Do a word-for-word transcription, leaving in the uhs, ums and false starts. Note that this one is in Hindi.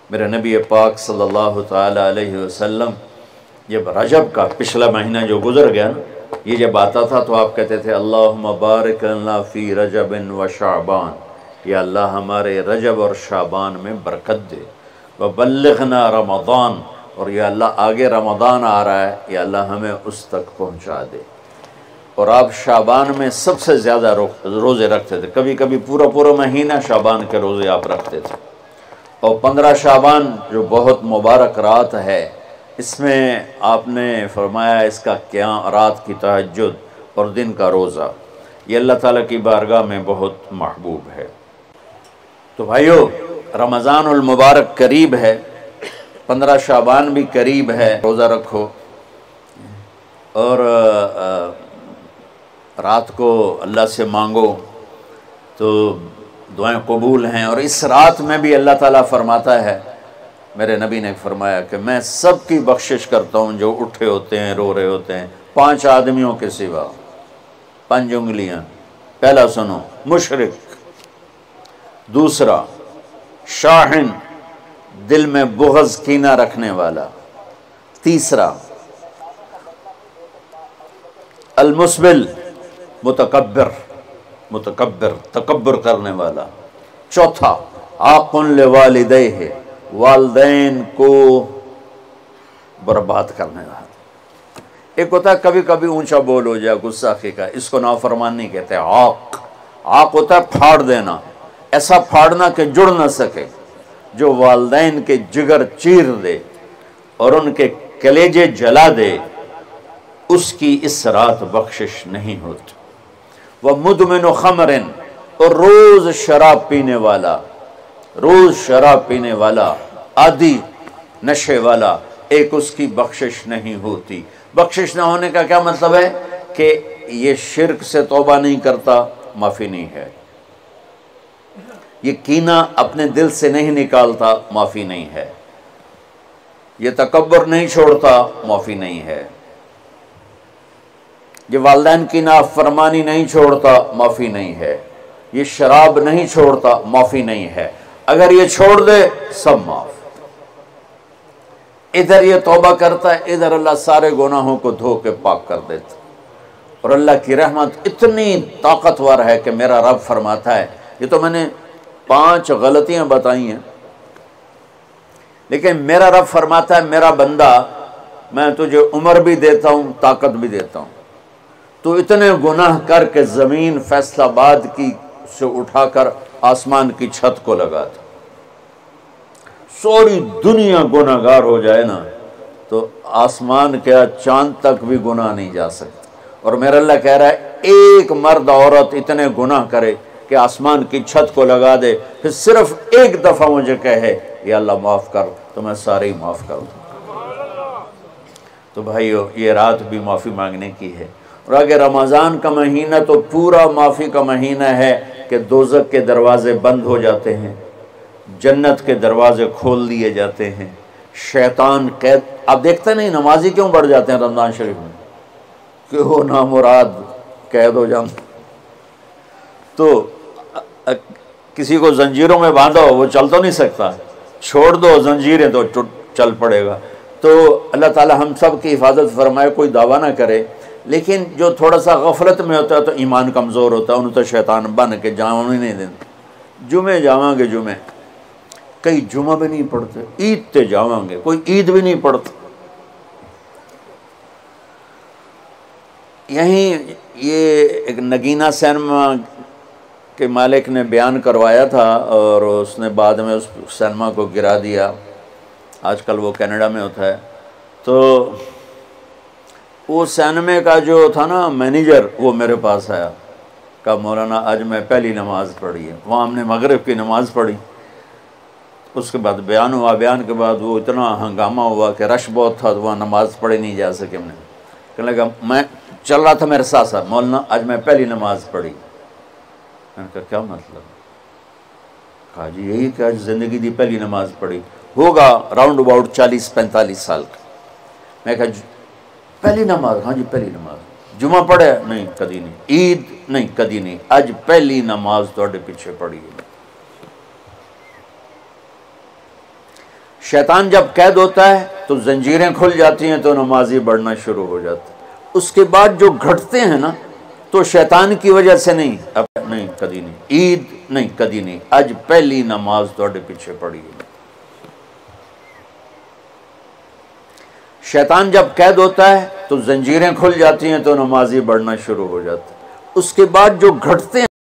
मेरे नबी पाक सल्लल्लाहु ताला अलैहि वसल्लम जब रजब का पिछला महीना जो गुज़र गया ना, ये जब आता था तो आप कहते थे अल्लाहुम्मा बारिक लना फ़ी रजबिन व शाबान, या अल्लाह हमारे रजब और शाबान में बरकत दे। व बल्लिगना रमज़ान, और या अल्लाह आगे रमज़ान आ रहा है, या अल्लाह हमें उस तक पहुँचा दे। और आप शाबान में सबसे ज़्यादा रोज़े रखते थे, कभी कभी पूरा पूरा महीना शाबान के रोज़े आप रखते थे। और पंद्रह शाबान जो बहुत मुबारक रात है, इसमें आपने फरमाया इसका क्या रात की तहज्जुद और दिन का रोज़ा ये अल्लाह ताला की बारगाह में बहुत महबूब है। तो भाइयों, रमज़ानुल मुबारक करीब है, पंद्रह शाबान भी करीब है, रोज़ा रखो और रात को अल्लाह से मांगो तो दुआएं कबूल हैं। और इस रात में भी अल्लाह ताला फरमाता है, मेरे नबी ने फरमाया कि मैं सब की बख्शिश करता हूँ जो उठे होते हैं, रो रहे होते हैं, पांच आदमियों के सिवा। पांच उंगलियाँ, पहला सुनो, मुशरिक, दूसरा शाहिन, दिल में बुग़्ज़ कीना रखने वाला, तीसरा अल-मुस्बिल, मुतकब्बिर, मुतकब्बिर तकब्बुर करने वाला, चौथा आक़ुन लिवालिदैहि, वालिदैन को बर्बाद करने वाला। एक होता है कभी कभी ऊंचा बोल हो जाए, गुस्सा का, इसको नाफरमान नहीं कहते। आक आक होता है फाड़ देना, ऐसा फाड़ना कि जुड़ ना सके, जो वालिदैन के जिगर चीर दे और उनके कलेजे जला दे, उसकी इस रात बख्शिश नहीं होती। वह मुदमिन खमरिन, और रोज शराब पीने वाला, रोज शराब पीने वाला, आदि नशे वाला, एक उसकी बख्शिश नहीं होती। बख्शिश ना होने का क्या मतलब है कि ये शिर्क से तौबा नहीं करता, माफ़ी नहीं है। ये कीना अपने दिल से नहीं निकालता, माफ़ी नहीं है। ये तकब्बुर नहीं छोड़ता, माफ़ी नहीं है। ये वालिदैन की नाफरमानी नहीं छोड़ता, माफ़ी नहीं है। ये शराब नहीं छोड़ता, माफ़ी नहीं है। अगर ये छोड़ दे, सब माफ़। इधर ये तौबा करता है, इधर अल्लाह सारे गुनाहों को धो के पाक कर देता। और अल्लाह की रहमत इतनी ताकतवर है कि मेरा रब फरमाता है, ये तो मैंने पांच गलतियां बताई हैं, लेकिन मेरा रब फरमाता है, मेरा बंदा, मैं तुझे उम्र भी देता हूं, ताकत भी देता हूं, तो इतने गुनाह करके ज़मीन फैसलाबाद की से उठाकर आसमान की छत को लगा दो, सारी दुनिया गुनाहगार हो जाए ना, तो आसमान क्या चांद तक भी गुनाह नहीं जा सकता। और मेरा अल्लाह कह रहा है, एक मर्द औरत इतने गुनाह करे कि आसमान की छत को लगा दे, फिर सिर्फ एक दफ़ा मुझे कहे या अल्लाह माफ़ कर, तो मैं सारे ही माफ़ कर दूँ। तो भाइयों, ये रात भी माफ़ी मांगने की है। और अगर रमज़ान का महीना तो पूरा माफ़ी का महीना है कि दोज़ख के दरवाज़े बंद हो जाते हैं, जन्नत के दरवाज़े खोल दिए जाते हैं, शैतान कैद। आप देखते नहीं नमाजी क्यों बढ़ जाते हैं रमज़ान शरीफ में, कि हो नामुराद कैद हो जाऊँ। तो अ, अ, किसी को जंजीरों में बांधो, वो चल तो नहीं सकता, छोड़ दो जंजीरें तो चल पड़ेगा। तो अल्लाह ताला हम सब की हिफाजत फरमाए, कोई दावा ना करे। लेकिन जो थोड़ा सा गफलत में होता है तो ईमान कमज़ोर होता है, उन्हें तो शैतान बन के जाने नहीं देते। जुमे जावांगे, जुमे कई जुमा भी नहीं पढ़ते, ईद ते जावांगे, कोई ईद भी नहीं पढ़ता। यहीं ये एक नगीना सिनेमा के मालिक ने बयान करवाया था और उसने बाद में उस सिनेमा को गिरा दिया। आजकल वो कनाडा में होता है। तो वो सिनेमा का जो था ना मैनेजर, वो मेरे पास आया, कहा मौलाना आज मैं पहली नमाज़ पढ़ी है। वहाँ हमने मगरिब की नमाज़ पढ़ी, उसके बाद बयान हुआ। बयान के बाद वो इतना हंगामा हुआ कि रश बहुत था, तो वहाँ नमाज़ पढ़ी नहीं जा सके। हमने कहने लगा, मैं चल रहा था मेरे साथ साथ, मौलाना आज मैं पहली नमाज़ पढ़ी। मैंने कहा क्या मतलब? कहा जी यही कि आज ज़िंदगी की पहली नमाज़ पढ़ी। होगा राउंड अबाउट चालीस पैंतालीस साल का। मैं कहा पहली नमाज? हाँ जी पहली नमाज। जुमा पढ़े? नहीं कदी नहीं। ईद? नहीं कदी नहीं। आज पहली नमाज थोड़े पीछे पढ़ी है। शैतान जब कैद होता है तो जंजीरें खुल जाती हैं, तो नमाजी बढ़ना शुरू हो जाता है। उसके बाद जो घटते हैं ना, तो शैतान की वजह से नहीं, अब नहीं कदी नहीं, ईद नहीं कदी नहीं, आज पहली नमाज थोड़े पीछे पड़ी है। शैतान जब कैद होता है तो जंजीरें खुल जाती हैं, तो नमाजी बढ़ना शुरू हो जाता है। उसके बाद जो घटते हैं